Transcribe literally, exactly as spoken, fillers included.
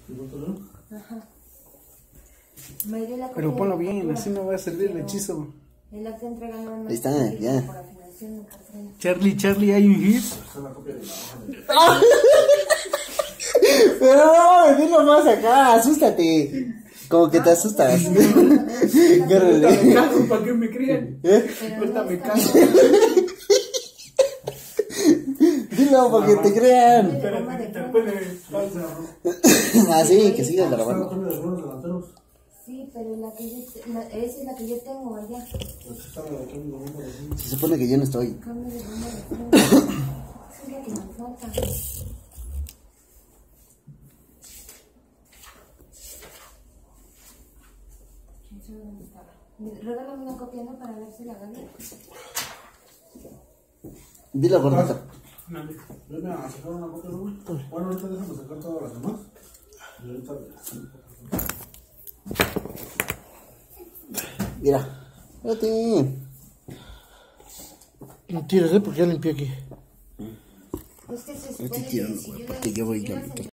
Ajá. Me dio la Pero ponlo bien, así no va a servir el hechizo. El acta entregando una Ahí está, ya. por afinación de cartera. Charlie, Charlie, hay un hit. Pero no, dilo más acá, asústate. Como que te asustas. Cuéntame caso, ¿para qué me crían? ¿Eh? Cuéntame caso. Dilo para que te crean. Espérate, que te puede falsa. Así, que sigas grabando. Sí, pero la que yo, la, esa es la que yo tengo allá. Se supone que yo no estoy. Cambio de número de freno. Esa es la que me falta. ¿Dónde estaba? Regálame una copia, ¿no? Para ver si la gano. Dilo gordita. Ven a sacar una copia, Rubén. Bueno, ahorita déjame sacar todas las demás. Y ahorita. Mira. Espérate. No tires, ¿eh? Porque ya limpié aquí. Es que se Estoy supone que tirando, si yo porque yo voy si yo yo.